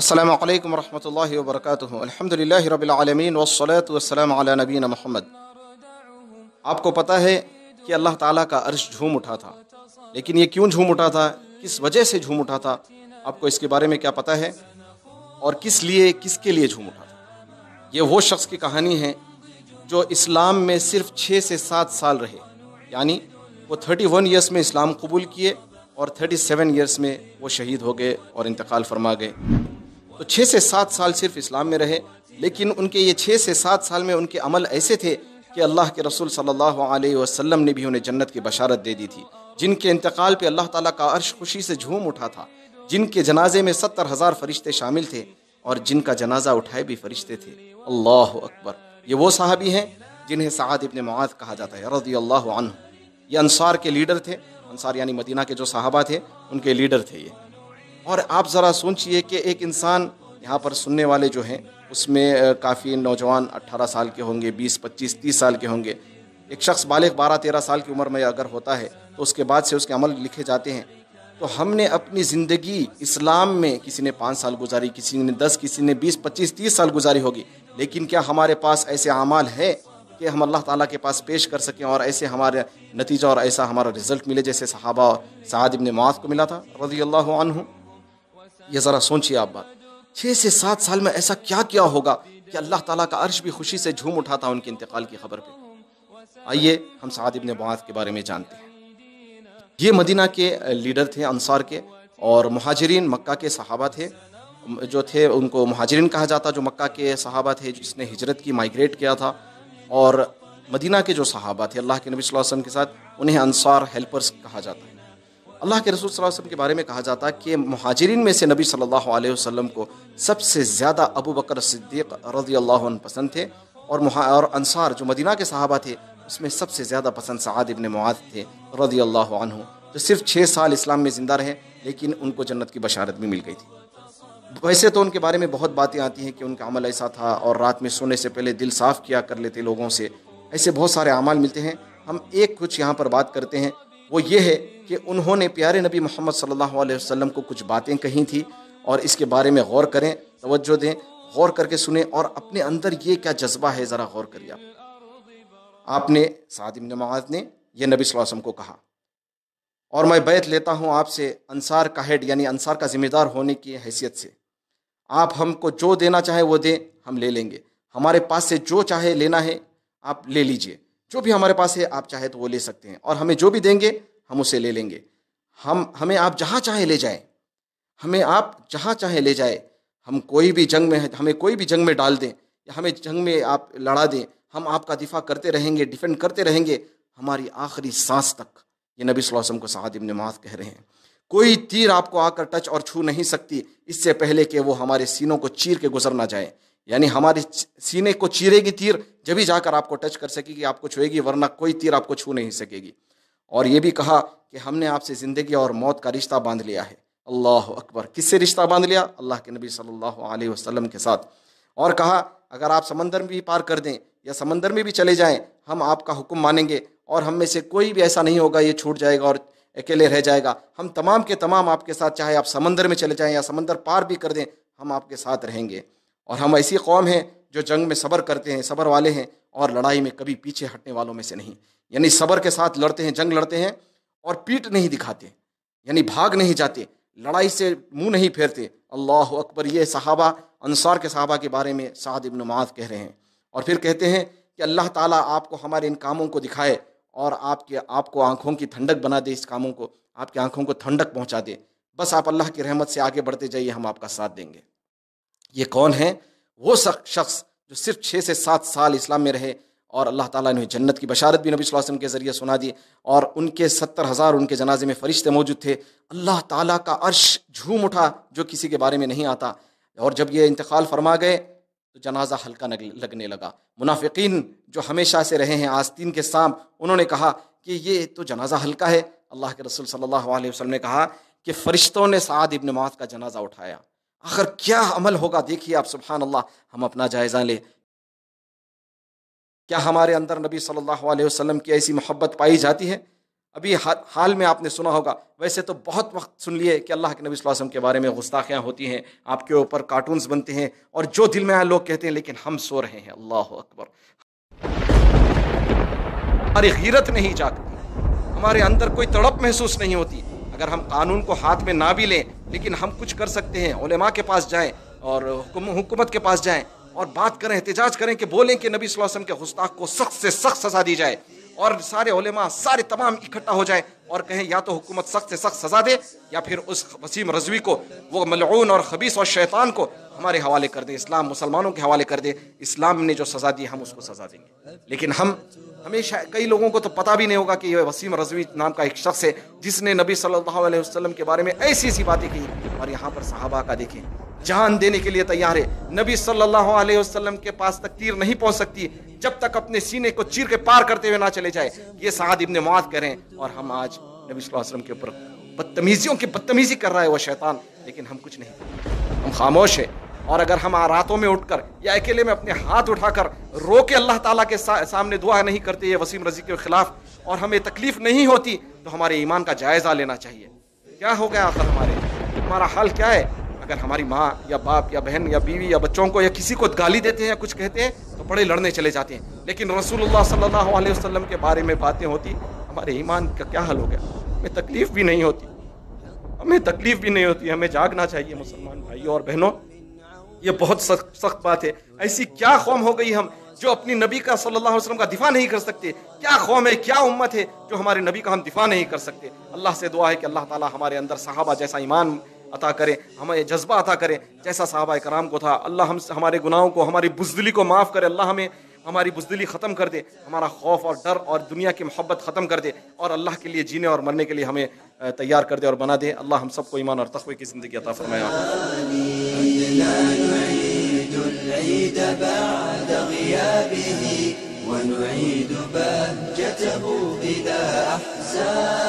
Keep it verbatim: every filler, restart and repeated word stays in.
السلام علیکم ورحمۃ اللہ وبرکاتہ۔ الحمدللہ رب العالمین والصلاة والسلام علی نبینا محمد۔ آپ کو پتہ ہے کہ اللہ تعالیٰ کا عرش جھوم اٹھا تھا، لیکن یہ کیوں جھوم اٹھا تھا، کس وجہ سے جھوم اٹھا تھا؟ آپ کو اس کے بارے میں کیا پتہ ہے؟ اور کس لیے کس کے لیے جھوم اٹھا تھا؟ یہ وہ شخص کی کہانی ہے جو اسلام میں صرف چھ سے سات سال رہے، یعنی وہ تھرٹی ون ایئرس میں اسلام قبول کیے اور تھرٹی سیون ایئرس میں وہ شہید ہو گئے اور انتقال فرما گئے۔ تو چھ سے سات سال صرف اسلام میں رہے، لیکن ان کے یہ چھ سے سات سال میں ان کے عمل ایسے تھے کہ اللہ کے رسول صلی اللہ علیہ وسلم نے بھی انہیں جنت کی بشارت دے دی تھی، جن کے انتقال پہ اللہ تعالیٰ کا عرش خوشی سے جھوم اٹھا تھا، جن کے جنازے میں ستر ہزار فرشتے شامل تھے اور جن کا جنازہ اٹھائے بھی فرشتے تھے۔ اللہ اکبر! یہ وہ صحابی ہیں جنہیں سعد ابن معاذ کہا جاتا ہے رضی اللہ عنہ۔ یہ انصار کے لیڈر تھے، انصار یعنی مدینہ کے جو صحابہ تھے ان کے لیڈر تھے یہ۔ اور آپ ذرا سوچئے کہ ایک انسان، یہاں پر سننے والے جو ہیں اس میں کافی نوجوان اٹھارہ سال کے ہوں گے، بیس پچیس تیس سال کے ہوں گے۔ ایک شخص بالغ بارہ تیرہ سال کی عمر میں اگر ہوتا ہے تو اس کے بعد سے اس کے عمل لکھے جاتے ہیں۔ تو ہم نے اپنی زندگی اسلام میں کسی نے پانچ سال گزاری، کسی نے دس، کسی نے بیس پچیس تیس سال گزاری ہوگی، لیکن کیا ہمارے پاس ایسے اعمال ہے کہ ہم اللہ تعالیٰ کے پاس پیش کر سکیں اور ایسے ہمارے نتیجہ اور ایسا ہمارا رزلٹ ملے جیسے صحابہ سعد ابن معاذ کو ملا تھا رضی اللہ عنہ؟ یہ ذرا سوچئے آپ بات، چھ سے سات سال میں ایسا کیا کیا ہوگا کہ اللہ تعالیٰ کا عرش بھی خوشی سے جھوم اٹھا تھا ان کے انتقال کی خبر پہ۔ آئیے ہم سعد ابن معاذ کے بارے میں جانتے ہیں۔ یہ مدینہ کے لیڈر تھے، انصار کے، اور مہاجرین مکہ کے صحابہ تھے جو تھے ان کو مہاجرین کہا جاتا، جو مکہ کے صحابہ تھے جس نے ہجرت کی، مائگریٹ کیا تھا۔ اور مدینہ کے جو صحابہ تھے اللہ کے نبی صلی اللہ علیہ وسلم کے ساتھ، انہیں انصار ہیلپرز کہا جاتا ہے۔ اللہ کے رسول صلی اللہ علیہ وسلم کے بارے میں کہا جاتا ہے کہ مہاجرین میں سے نبی صلی اللہ علیہ وسلم کو سب سے زیادہ ابو بکر صدیق رضی اللہ عنہ پسند تھے، اور اور انصار جو مدینہ کے صحابہ تھے اس میں سب سے زیادہ پسند سعد ابن معاذ تھے رضی اللہ عنہ، جو صرف چھ سال اسلام میں زندہ رہے لیکن ان کو جنت کی بشارت بھی مل گئی تھی۔ ویسے تو ان کے بارے میں بہت باتیں آتی ہیں کہ ان کا عمل ایسا تھا اور رات میں سونے سے پہلے دل صاف کیا کر لیتے لوگوں سے، ایسے بہت سارے اعمال ملتے ہیں۔ ہم ایک کچھ یہاں پر بات کرتے ہیں، وہ یہ ہے کہ انہوں نے پیارے نبی محمد صلی اللہ علیہ وسلم کو کچھ باتیں کہی تھی، اور اس کے بارے میں غور کریں، توجہ دیں، غور کر کے سنیں، اور اپنے اندر یہ کیا جذبہ ہے ذرا غور کریے۔ آپ آپ نے سعد بن معاذ نے یہ نبی صلی اللہ علیہ وسلم کو کہا، اور میں بیعت لیتا ہوں آپ سے انصار کا ہیڈ یعنی انصار کا ذمہ دار ہونے کی حیثیت سے، آپ ہم کو جو دینا چاہیں وہ دیں، ہم لے لیں گے، ہمارے پاس سے جو چاہے لینا ہے آپ لے لیجئے، جو بھی ہمارے پاس ہے آپ چاہے تو وہ لے سکتے ہیں، اور ہمیں جو بھی دیں گے ہم اسے لے لیں گے، ہم ہمیں آپ جہاں چاہیں لے جائیں، ہمیں آپ جہاں چاہیں لے جائیں، ہم کوئی بھی جنگ میں ہمیں کوئی بھی جنگ میں ڈال دیں یا ہمیں جنگ میں آپ لڑا دیں، ہم آپ کا دفاع کرتے رہیں گے، ڈیفینڈ کرتے رہیں گے ہماری آخری سانس تک۔ یہ نبی صلی اللہ علیہ وسلم کو سعد ابن معاذ کہہ رہے ہیں، کوئی تیر آپ کو آ کر ٹچ اور چھو نہیں سکتی اس سے پہلے کہ وہ ہمارے سینوں کو چیر کے گزر نہ جائے، یعنی ہمارے سینے کو چیرے گی تیر جبھی جا کر آپ کو ٹچ کر سکے گی، آپ کو چھوئے گی، ورنہ کوئی تیر آپ کو چھو نہیں سکے گی۔ اور یہ بھی کہا کہ ہم نے آپ سے زندگی اور موت کا رشتہ باندھ لیا ہے۔ اللہ اکبر! کس سے رشتہ باندھ لیا؟ اللہ کے نبی صلی اللہ علیہ وسلم کے ساتھ۔ اور کہا اگر آپ سمندر بھی پار کر دیں یا سمندر میں بھی چلے جائیں ہم آپ کا حکم مانیں گے، اور ہم میں سے کوئی بھی ایسا نہیں ہوگا یہ چھوٹ جائے گا اور اکیلے رہ جائے گا، ہم تمام کے تمام آپ کے ساتھ، چاہے آپ سمندر میں چلے جائیں یا سمندر پار بھی کر دیں ہم آپ کے ساتھ رہیں گے۔ اور ہم ایسی قوم ہیں جو جنگ میں صبر کرتے ہیں، صبر والے ہیں، اور لڑائی میں کبھی پیچھے ہٹنے والوں میں سے نہیں، یعنی صبر کے ساتھ لڑتے ہیں، جنگ لڑتے ہیں اور پیٹ نہیں دکھاتے، یعنی بھاگ نہیں جاتے، لڑائی سے منہ نہیں پھیرتے۔ اللہ اکبر! یہ صحابہ انصار کے صحابہ کے بارے میں سعد ابن معاذ کہہ رہے ہیں، اور پھر کہتے ہیں کہ اللہ تعالیٰ آپ کو ہمارے ان کاموں کو دکھائے اور آپ کے آپ کو آنکھوں کی ٹھنڈک بنا دے، اس کاموں کو آپ کی آنکھوں کو ٹھنڈک پہنچا دے، بس آپ اللہ کی رحمت سے آگے بڑھتے جائیے، ہم آپ کا ساتھ دیں گے۔ یہ کون ہے؟ وہ شخص جو صرف چھ سے سات سال اسلام میں رہے اور اللہ تعالیٰ نے جنت کی بشارت بھی نبی صلی اللہ علیہ وسلم کے ذریعے سنا دی، اور ان کے ستر ہزار ان کے جنازے میں فرشتے موجود تھے۔ اللہ تعالیٰ کا عرش جھوم اٹھا جو کسی کے بارے میں نہیں آتا، اور جب یہ انتقال فرما گئے تو جنازہ ہلکا لگنے لگا۔ منافقین جو ہمیشہ سے رہے ہیں آستین کے سام، انہوں نے کہا کہ یہ تو جنازہ ہلکا ہے۔ اللہ کے رسول صلی اللہ علیہ وسلم نے کہا کہ فرشتوں نے سعد ابن معاذ کا جنازہ اٹھایا، آخر کیا عمل ہوگا؟ دیکھیے آپ، سبحان اللہ! ہم اپنا جائزہ لیں، کیا ہمارے اندر نبی صلی اللہ علیہ وسلم کی ایسی محبت پائی جاتی ہے؟ ابھی حال میں آپ نے سنا ہوگا، ویسے تو بہت وقت سن لیے کہ اللہ کے نبی صلی اللہ علیہ وسلم کے بارے میں گستاخیاں ہوتی ہیں، آپ کے اوپر کارٹونز بنتے ہیں اور جو دل میں آئے لوگ کہتے ہیں، لیکن ہم سو رہے ہیں۔ اللہ اکبر، ہماری غیرت نہیں جاگتی، ہمارے اندر کوئی تڑپ محسوس نہیں ہوتی۔ اگر ہم قانون کو ہاتھ میں نہ بھی لیں لیکن ہم کچھ کر سکتے ہیں، علماء کے پاس جائیں اور حکومت کے پاس جائیں اور بات کریں، احتجاج کریں کہ بولیں کہ نبی صلی اللہ علیہ وسلم کے گستاخ کو سخت سے سخت سزا دی جائے، اور سارے علماء سارے تمام اکٹھا ہو جائیں اور کہیں یا تو حکومت سخت سے سخت سزا دے یا پھر اس وسیم رضوی کو، وہ ملعون اور خبیث اور شیطان کو ہمارے حوالے کر دے، اسلام مسلمانوں کے حوالے کر دے۔ اسلام نے جو سزا دی ہم اس کو سزا دیں گے، لیکن ہم ہمیشہ، کئی لوگوں کو تو پتہ بھی نہیں ہوگا کہ یہ وسیم رضوی نام کا ایک شخص ہے جس نے نبی صلی اللہ علیہ وسلم کے بارے میں ایسی ایسی باتیں کی، اور یہاں پر صحابہ کا دیکھیں، جان دینے کے لیے تیار ہے۔ نبی صلی اللہ علیہ وسلم کے پاس تک تیر نہیں پہنچ سکتی جب تک اپنے سینے کو چیر کے پار کرتے ہوئے نہ چلے جائے، یہ سعد ابن معاذ کریں، اور ہم آج نبی صلی اللہ علیہ وسلم کے اوپر بدتمیزیوں کی بدتمیزی کر رہا ہے وہ شیطان، لیکن ہم کچھ نہیں کرتے، ہم خاموش ہیں۔ اور اگر ہم راتوں میں اٹھ کر یا اکیلے میں اپنے ہاتھ اٹھا کر رو کے اللہ تعالیٰ کے سامنے دعا نہیں کرتے یہ وسیم رضوی کے خلاف، اور ہمیں تکلیف نہیں ہوتی، تو ہمارے ایمان کا جائزہ لینا چاہیے۔ کیا ہو گیا آخر ہمارے، ہمارا حال کیا ہے؟ اگر ہماری ماں یا باپ یا بہن یا بیوی یا بچوں کو یا کسی کو گالی دیتے ہیں یا کچھ کہتے ہیں تو بڑے لڑنے چلے جاتے ہیں، لیکن رسول اللہ صلی اللہ علیہ وسلم کے بارے میں باتیں ہوتی، ہمارے ایمان کا کیا حل ہو گیا؟ ہمیں تکلیف بھی نہیں ہوتی، ہمیں تکلیف بھی نہیں ہوتی۔ ہمیں جاگنا چاہیے مسلمان بھائیوں اور بہنوں، یہ بہت سخت سخت بات ہے۔ ایسی کیا قوم ہو گئی ہم جو اپنی نبی کا صلی اللہ علیہ وسلم کا دفاع نہیں کر سکتے؟ کیا قوم ہے، کیا امت ہے جو ہمارے نبی کا ہم دفاع نہیں کر سکتے؟ اللہ سے دعا ہے کہ اللہ تعالیٰ ہمارے اندر صحابہ جیسا ایمان عطا کرے، ہمیں جذبہ عطا کرے جیسا صحابہ کرام کو تھا۔ اللہ ہم ہمارے گناہوں کو، ہماری بزدلی کو معاف کرے، اللہ ہمیں ہماری بزدلی ختم کر دے، ہمارا خوف اور ڈر اور دنیا کی محبت ختم کر دے، اور اللہ کے لیے جینے اور مرنے کے لیے ہمیں تیار کر دے اور بنا دے۔ اللہ ہم سب کو ایمان اور تقوی کی زندگی عطا فرمائے۔ العيد بعد غيابه ونعيد بهجته بلا أحزان